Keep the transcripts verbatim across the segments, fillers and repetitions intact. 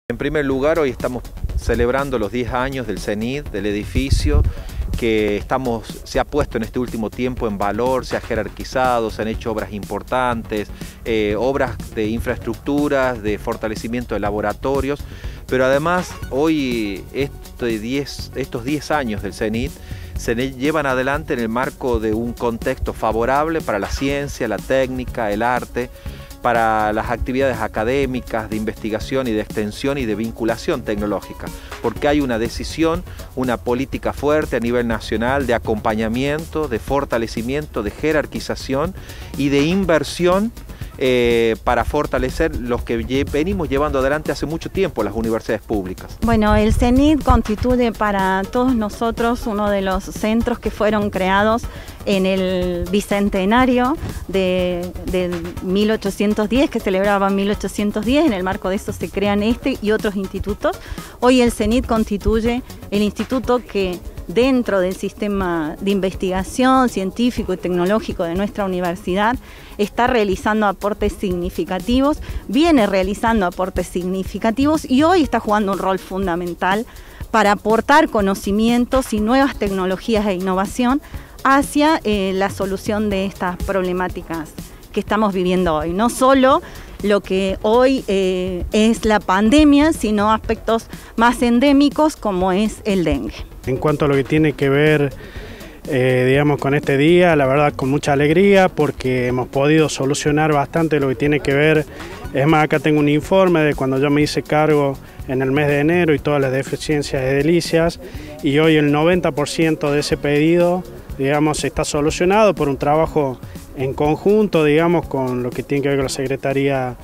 En primer lugar, hoy estamos celebrando los diez años del CENIT, del edificio, que estamos, se ha puesto en este último tiempo en valor, se ha jerarquizado, se han hecho obras importantes, eh, obras de infraestructuras, de fortalecimiento de laboratorios, pero además hoy este diez, estos diez años del CENIT se llevan adelante en el marco de un contexto favorable para la ciencia, la técnica, el arte, para las actividades académicas, de investigación y de extensión y de vinculación tecnológica, porque hay una decisión, una política fuerte a nivel nacional de acompañamiento, de fortalecimiento, de jerarquización y de inversión Eh, para fortalecer los que lle venimos llevando adelante hace mucho tiempo las universidades públicas. Bueno, el CENIT constituye para todos nosotros uno de los centros que fueron creados en el bicentenario de, de mil ochocientos diez, que celebraba mil ochocientos diez, en el marco de eso se crean este y otros institutos. Hoy el CENIT constituye el instituto que dentro del sistema de investigación científico y tecnológico de nuestra universidad está realizando aportes significativos, viene realizando aportes significativos y hoy está jugando un rol fundamental para aportar conocimientos y nuevas tecnologías e innovación hacia eh, la solución de estas problemáticas que estamos viviendo hoy. No solo lo que hoy eh, es la pandemia, sino aspectos más endémicos como es el dengue. En cuanto a lo que tiene que ver eh, digamos, con este día, la verdad con mucha alegría porque hemos podido solucionar bastante lo que tiene que ver. Es más, acá tengo un informe de cuando yo me hice cargo en el mes de enero y todas las deficiencias edilicias, y hoy el noventa por ciento de ese pedido, digamos, está solucionado por un trabajo en conjunto, digamos, con lo que tiene que ver con la Secretaría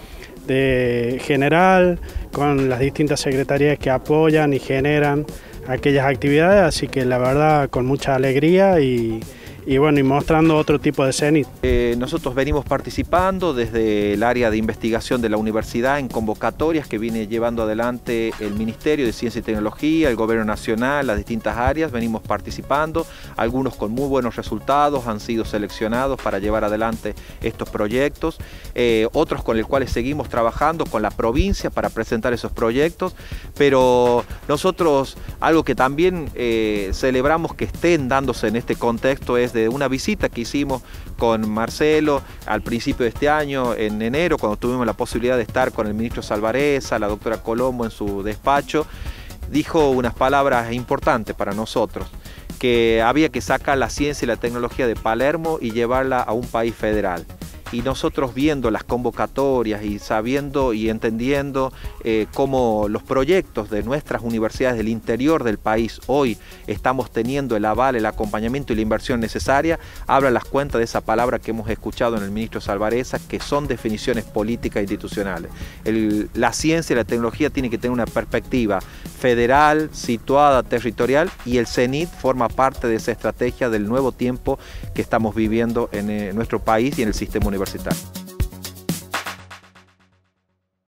de General, con las distintas secretarías que apoyan y generan aquellas actividades, así que la verdad con mucha alegría y, y bueno, y mostrando otro tipo de CENIT. Eh, nosotros venimos participando desde el área de investigación de la universidad en convocatorias que viene llevando adelante el Ministerio de Ciencia y Tecnología, el Gobierno Nacional, las distintas áreas, venimos participando, algunos con muy buenos resultados, han sido seleccionados para llevar adelante estos proyectos, eh, otros con los cuales seguimos trabajando con la provincia para presentar esos proyectos, pero nosotros algo que también eh, celebramos que estén dándose en este contexto es de una visita que hicimos con Marcelo al principio de este año, en enero, cuando tuvimos la posibilidad de estar con el ministro Salvarezza, la doctora Colombo en su despacho. Dijo unas palabras importantes para nosotros, que había que sacar la ciencia y la tecnología de Palermo y llevarla a un país federal. Y nosotros viendo las convocatorias y sabiendo y entendiendo eh, cómo los proyectos de nuestras universidades del interior del país hoy estamos teniendo el aval, el acompañamiento y la inversión necesaria, habla las cuentas de esa palabra que hemos escuchado en el ministro Salvarezza, que son definiciones políticas e institucionales. El, la ciencia y la tecnología tienen que tener una perspectiva federal, situada, territorial, y el CENIT forma parte de esa estrategia del nuevo tiempo que estamos viviendo en eh, nuestro país y en el sistema universitario.